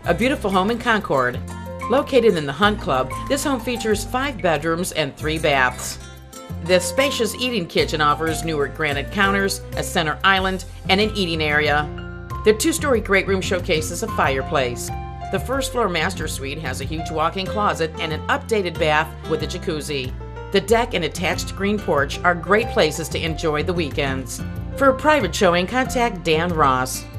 A beautiful home in Concord. Located in the Hunt Club, this home features 5 bedrooms and 3 baths. The spacious eating kitchen offers Newark granite counters, a center island, and an eating area. The 2-story great room showcases a fireplace. The first floor master suite has a huge walk-in closet and an updated bath with a jacuzzi. The deck and attached green porch are great places to enjoy the weekends. For a private showing, contact Dan Ross.